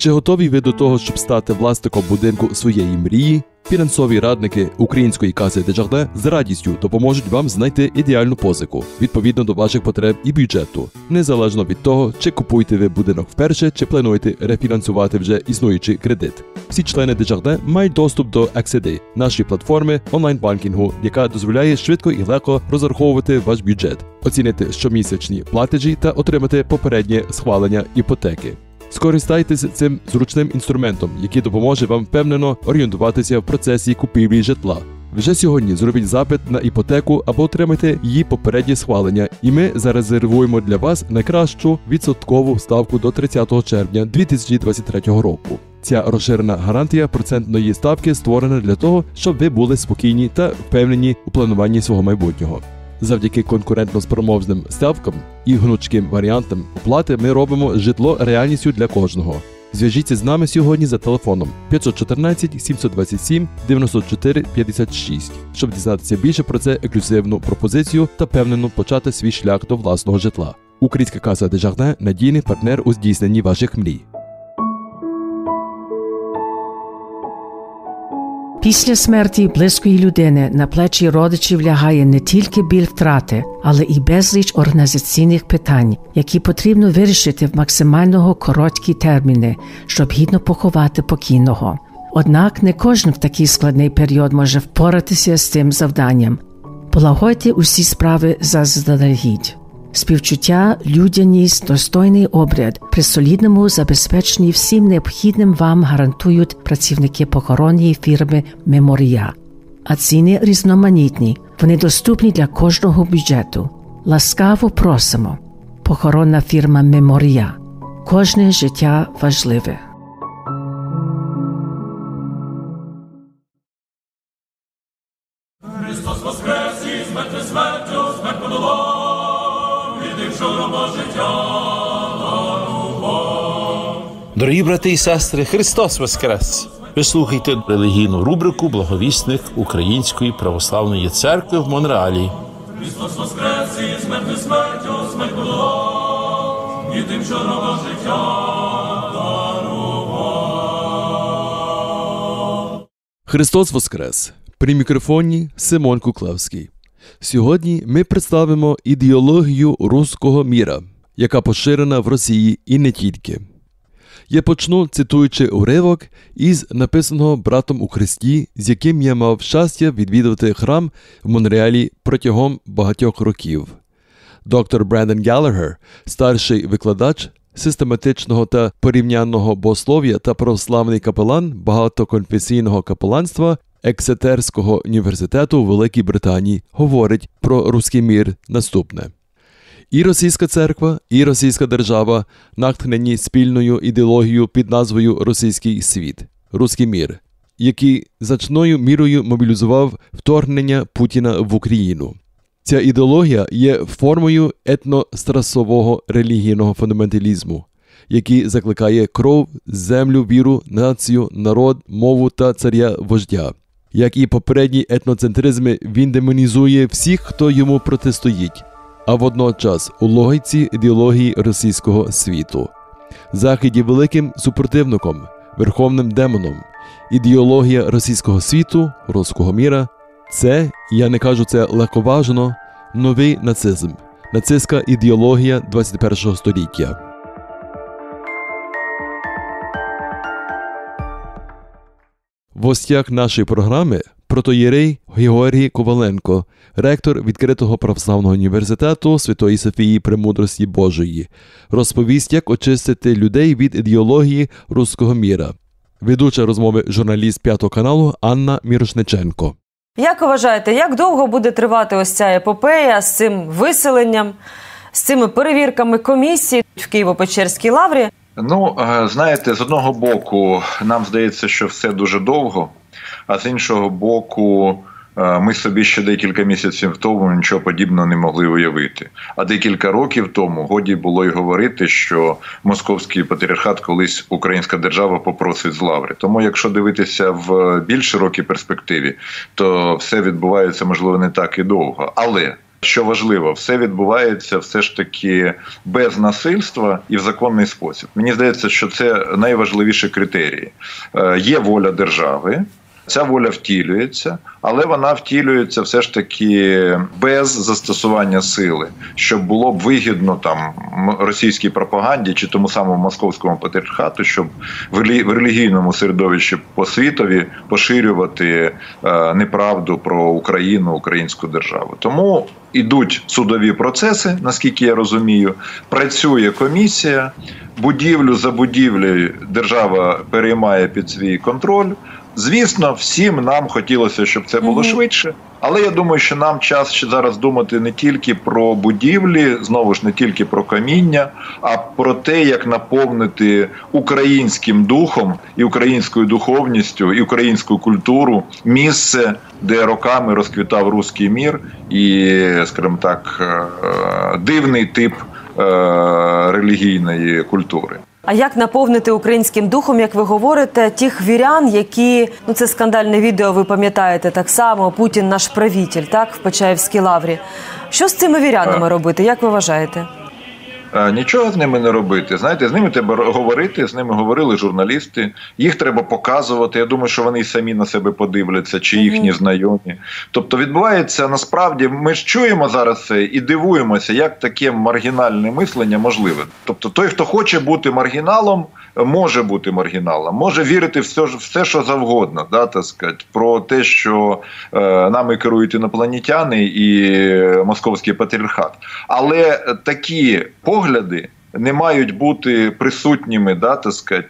Чи готові ви до того, щоб стати власником будинку своєї мрії? Фінансові радники Української каси Desjardins з радістю допоможуть вам знайти ідеальну позику, відповідно до ваших потреб і бюджету, незалежно від того, чи купуєте ви будинок вперше, чи плануєте рефінансувати вже існуючий кредит. Всі члени Desjardins мають доступ до XCD, нашої платформи онлайн-банкінгу, яка дозволяє швидко і легко розраховувати ваш бюджет, оцінити щомісячні платежі та отримати попереднє схвалення іпотеки. Скористайтеся цим зручним інструментом, який допоможе вам впевнено орієнтуватися в процесі купівлі житла. Вже сьогодні зробіть запит на іпотеку або отримайте її попереднє схвалення, і ми зарезервуємо для вас найкращу відсоткову ставку до 30 червня 2023 року. Ця розширена гарантія процентної ставки створена для того, щоб ви були спокійні та впевнені у плануванні свого майбутнього. Завдяки конкурентно-спроможним ставкам і гнучким варіантам оплати ми робимо житло реальністю для кожного. Зв'яжіться з нами сьогодні за телефоном 514 727 94 56, щоб дізнатися більше про це ексклюзивну пропозицію та впевнено почати свій шлях до власного житла. Українська каса Desjardins – надійний партнер у здійсненні ваших мрій. Після смерті близької людини на плечі родичів лягає не тільки біль втрати, але і безліч організаційних питань, які потрібно вирішити в максимально короткі терміни, щоб гідно поховати покійного. Однак не кожен в такий складний період може впоратися з цим завданням. Полагодьте усі справи заздалегідь. Співчуття, людяність, достойний обряд при солідному забезпеченні всім необхідним вам гарантують працівники похоронної фірми «Меморія». А ціни різноманітні, вони доступні для кожного бюджету. Ласкаво просимо. Похоронна фірма «Меморія». Кожне життя важливе. Христос воскрес із мертвих смертю, смерть подолав. Дорогі брати і сестри, Христос воскрес! Ви слухаєте релігійну рубрику «Благовісник Української православної церкви» в Монреалі. Христос воскрес із мертвих смертю, смерть подолав, і тим, що робив життя дарував. Христос воскрес! При мікрофоні Симон Куклевський. Сьогодні ми представимо ідеологію руського міра, яка поширена в Росії і не тільки. Я почну, цитуючи уривок із написаного братом у Христі, з яким я мав щастя відвідувати храм в Монреалі протягом багатьох років. Доктор Брендон Галлахер, старший викладач систематичного та порівнянного богослов'я та православний капелан багатоконфесійного капеланства Ексетерського університету у Великій Британії, говорить про руський мір наступне. І російська церква, і російська держава натхнені спільною ідеологією під назвою «Російський світ» – «Руський мір», який значною мірою мобілізував вторгнення Путіна в Україну. Ця ідеологія є формою етнострасового релігійного фундаменталізму, який закликає кров, землю, віру, націю, народ, мову та царя-вождя. Як і попередні етноцентризми, він демонізує всіх, хто йому протистоїть, а водночас у логіці ідеології російського світу. Захід є великим супротивником, верховним демоном. Ідеологія російського світу, руського міра – це, я не кажу це легковажно, новий нацизм, нацистська ідеологія 21 століття. В гостях нашої програми протоєрей Георгій Коваленко, ректор відкритого православного університету Святої Софії Премудрості Божої, розповість, як очистити людей від ідеології руського міра. Ведуча розмови журналіст 5 каналу Анна Мірошниченко. Як вважаєте, як довго буде тривати ось ця епопея з цим виселенням, з цими перевірками комісії в Києво-Печерській лаврі? Ну, знаєте, з одного боку, нам здається, що все дуже довго, а з іншого боку, ми собі ще декілька місяців тому нічого подібного не могли уявити. А декілька років тому годі було й говорити, що московський патріархат колись українська держава попросить з лаври. Тому якщо дивитися в більш широкій перспективі, то все відбувається, можливо, не так і довго. Але що важливо, все відбувається все ж таки без насильства і в законний спосіб. Мені здається, що це найважливіші критерії. Є воля держави, ця воля втілюється, але вона втілюється все ж таки без застосування сили, щоб було б вигідно там російській пропаганді чи тому самому московському патріархату, щоб в релігійному середовищі по світові поширювати неправду про Україну, українську державу. Тому ідуть судові процеси, наскільки я розумію, працює комісія, будівлю за будівлею держава переймає під свій контроль. Звісно, всім нам хотілося, щоб це було швидше, але я думаю, що нам час ще зараз думати не тільки про будівлі, знову ж не тільки про каміння, а про те, як наповнити українським духом і українською духовністю, і українську культуру місце, де роками розквітав руський мір і, скажімо так, дивний тип релігійної культури. А як наповнити українським духом, як ви говорите, тих вірян, які, це скандальне відео, ви пам'ятаєте так само, Путін наш правитель, так, в Почаївській лаврі. Що з цими вірянами робити, як ви вважаєте? Нічого з ними не робити. Знаєте, з ними треба говорити, з ними говорили журналісти, їх треба показувати. Я думаю, що вони й самі на себе подивляться, чи їхні знайомі. Тобто відбувається, насправді, ми ж чуємо зараз це і дивуємося, як таке маргінальне мислення можливе. Тобто той, хто хоче бути маргіналом, може бути маргіналом, може вірити в все що завгодно, да, так сказати, про те, що нами керують інопланетяни і московський патріархат. Але такі погляди не мають бути присутніми, да, так сказати,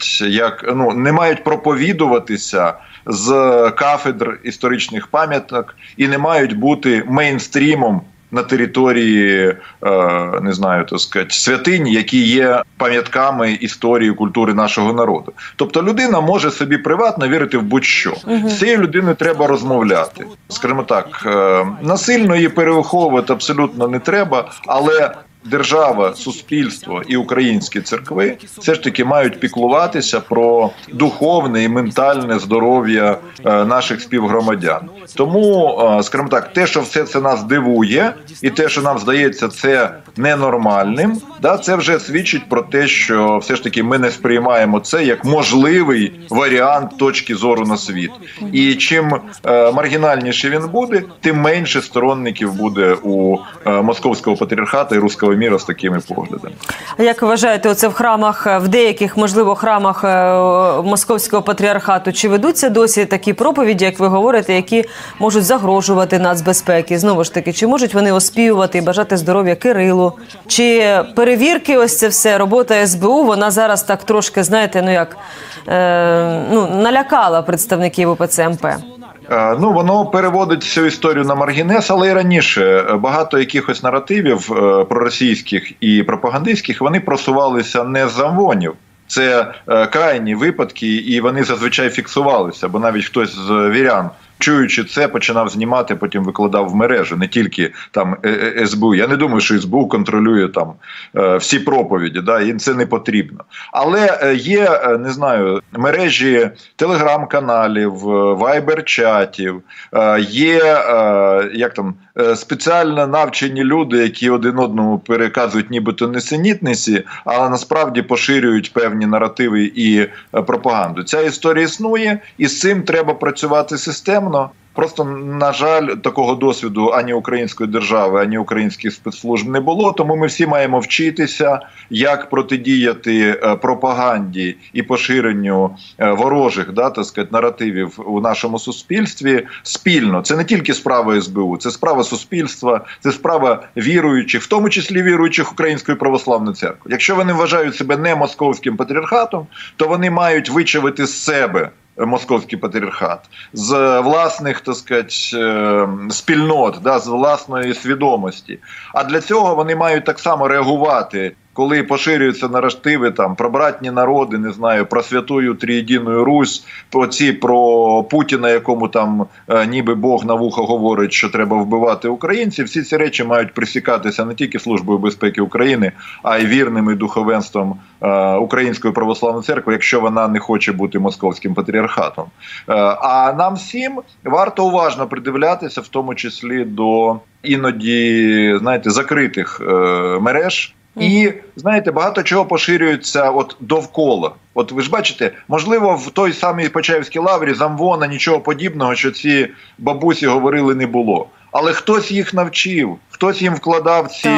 не мають проповідуватися з кафедр історичних пам'яток і не мають бути мейнстрімом на території, не знаю, так сказати, святинь, які є пам'ятками історії, культури нашого народу. Тобто людина може собі приватно вірити в будь-що. З цією людиною треба розмовляти. Скажімо так, насильно її перевиховувати абсолютно не треба, але держава, суспільство і українські церкви все ж таки мають піклуватися про духовне і ментальне здоров'я наших співгромадян. Тому, скажімо так, те, що все це нас дивує, і те, що нам здається це ненормальним, да, це вже свідчить про те, що все ж таки ми не сприймаємо це як можливий варіант точки зору на світ. І чим маргінальніше він буде, тим менше сторонників буде у московського патріархату і руського міра з такими поглядами. А як ви вважаєте, оце в храмах, в деяких, можливо, храмах московського патріархату, чи ведуться досі такі проповіді, як ви говорите, які можуть загрожувати нацбезпеки? Знову ж таки, чи можуть вони оспівувати і бажати здоров'я Кирилу? Чи перевірки, ось це все, робота СБУ, вона зараз так трошки, знаєте, налякала представників УПЦ МП? Воно переводить цю історію на маргінес, але і раніше багато якихось наративів проросійських і пропагандистських, вони просувалися не з амвонів. Це крайні випадки, і вони зазвичай фіксувалися, бо навіть хтось з вірян, чуючи це, починав знімати, потім викладав в мережу, не тільки там СБУ. Я не думаю, що СБУ контролює там всі проповіді, да, їм це не потрібно. Але є, не знаю, мережі телеграм-каналів, вайбер-чатів, є спеціально навчені люди, які один одному переказують нібито несенітниці, але насправді поширюють певні наративи і пропаганду. Ця історія існує, і з цим треба працювати системно. Просто, на жаль, такого досвіду ані української держави, ані українських спецслужб не було, тому ми всі маємо вчитися, як протидіяти пропаганді і поширенню ворожих, да, так сказати, наративів у нашому суспільстві спільно. Це не тільки справа СБУ, це справа суспільства, це справа віруючих, в тому числі віруючих Української православної церкви. Якщо вони вважають себе не московським патріархатом, то вони мають вичавити з себе московський патріархат, з власних, так сказати, спільнот, да, з власної свідомості. А для цього вони мають так само реагувати коли поширюються наративи там про братні народи, не знаю, про святую Триєдину Русь, про Путіна, якому там ніби Бог на вухо говорить, що треба вбивати українців, всі ці речі мають присікатися не тільки Службою безпеки України, а й вірним і духовенством Української православної церкви, якщо вона не хоче бути московським патріархатом. А нам всім варто уважно придивлятися, в тому числі до іноді, знаєте, закритих мереж. І, знаєте, багато чого поширюється от довкола. От ви ж бачите, можливо, в той самій Почаївській лаврі замвона нічого подібного, що ці бабусі говорили, не було. Але хтось їх навчив, хтось їм вкладав ці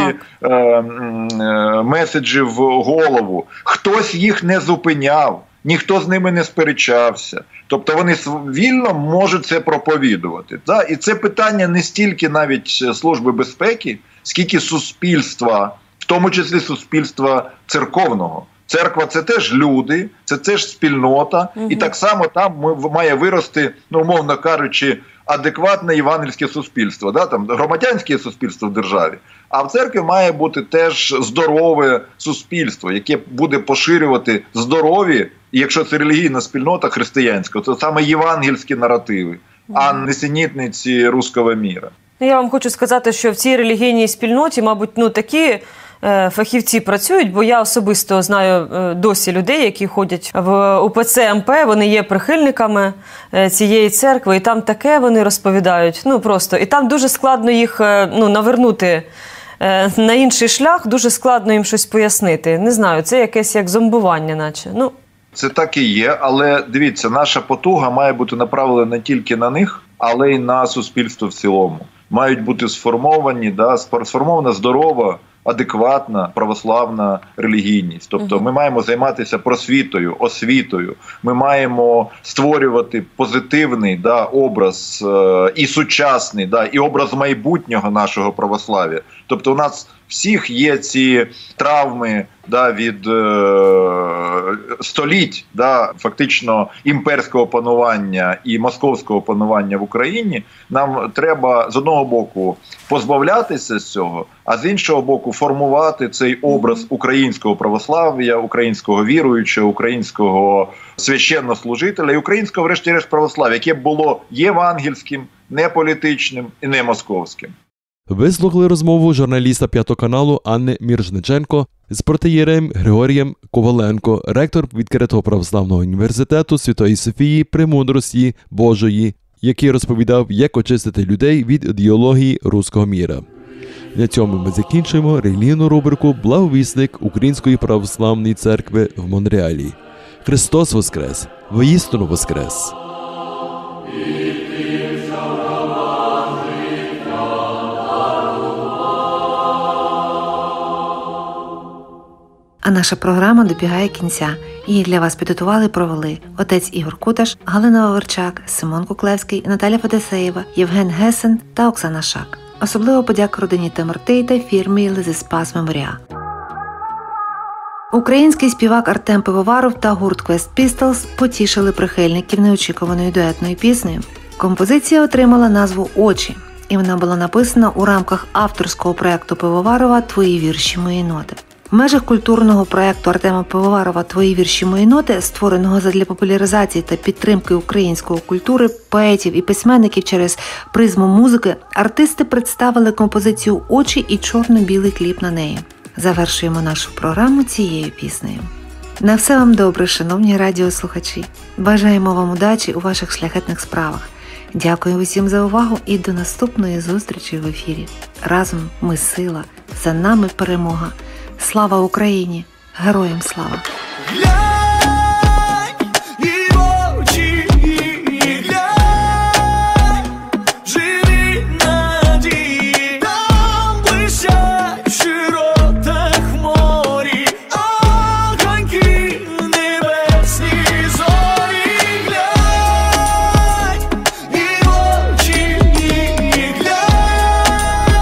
меседжі в голову, хтось їх не зупиняв, ніхто з ними не сперечався. Тобто вони вільно можуть це проповідувати. Да? І це питання не стільки навіть Служби безпеки, скільки суспільства, в тому числі суспільства церковного. Церква – це теж люди, це теж спільнота, і так само там має вирости, ну, умовно кажучи, адекватне євангельське суспільство, да? Там громадянське суспільство в державі. А в церкві має бути теж здорове суспільство, яке буде поширювати здорові, і якщо це релігійна спільнота християнська, то саме євангельські наративи, а не нісенітниці руського міра. Я вам хочу сказати, що в цій релігійній спільноті, мабуть, такі фахівці працюють, бо я особисто знаю досі людей, які ходять в УПЦ МП, вони є прихильниками цієї церкви, і там таке вони розповідають, просто. І там дуже складно їх навернути на інший шлях, дуже складно їм щось пояснити. Не знаю, це якесь як зомбування наче. Це так і є, але дивіться, наша потуга має бути направлена не тільки на них, але й на суспільство в цілому. Мають бути сформована здорова, адекватна православна релігійність. Тобто ми маємо займатися просвітою, освітою. Ми маємо створювати позитивний образ і сучасний, і образ майбутнього нашого православ'я. Тобто у нас всіх є ці травми від століть, фактично імперського панування і московського панування в Україні. Нам треба з одного боку позбавлятися з цього, а з іншого боку формувати цей образ українського православ'я, українського віруючого, українського священнослужителя і українського, врешті-решт, православ'я, яке було євангельським, не політичним і не московським. Ви слухали розмову журналіста П'ятого каналу Анни Міržниченко з протоієреєм Григорієм Коваленко, ректор відкритого православного університету Святої Софії Премудрості Божої, який розповідав, як очистити людей від ідеології руського міра. На цьому ми закінчуємо релігійну рубрику «Благовісник Української православної церкви в Монреалі». Христос Воскрес! Воістину Воскрес! А наша програма добігає кінця. Її для вас підготували і провели отець Ігор Куташ, Галина Ваверчак, Симон Куклевський, Наталя Федосеєва, Євген Гесен та Оксана Шак. Особливо подяка родині Темертей та фірмі «Лезеспас Меморіа». Український співак Артем Пивоваров та гурт Quest Pistols потішили прихильників неочікуваною дуетною піснею. Композиція отримала назву «Очі», і вона була написана у рамках авторського проєкту Пивоварова «Твої вірші, мої ноти». В межах культурного проєкту Артема Пивоварова «Твої вірші, мої ноти», створеного задля популяризації та підтримки української культури, поетів і письменників через призму музики, артисти представили композицію «Очі» і чорно-білий кліп на неї. Завершуємо нашу програму цією піснею. На все вам добре, шановні радіослухачі. Бажаємо вам удачі у ваших шляхетних справах. Дякую усім за увагу і до наступної зустрічі в ефірі. Разом ми сила, за нами перемога. Слава Україні! Героям слава!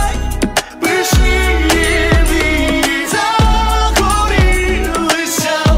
Пишні вітер загорілися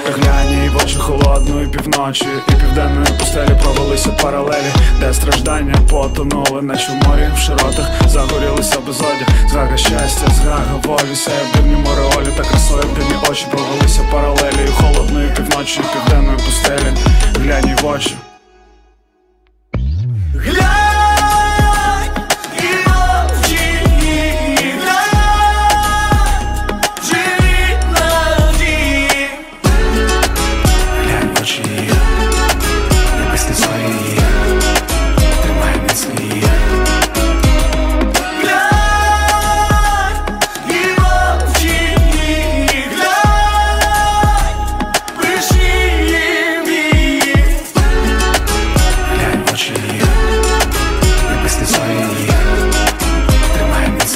Глянь їй в очі холодної півночі і південної пустелі провелися паралелі, де страждання потонули, наче в морі в широтах загорілися безодя. Згага щастя, згага волі, сяє в дивнім ореолі, та красою в дивні очі провелися паралелі і холодної півночі і південної пустелі. Глянь їй в очі.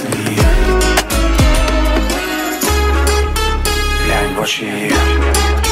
Watch you.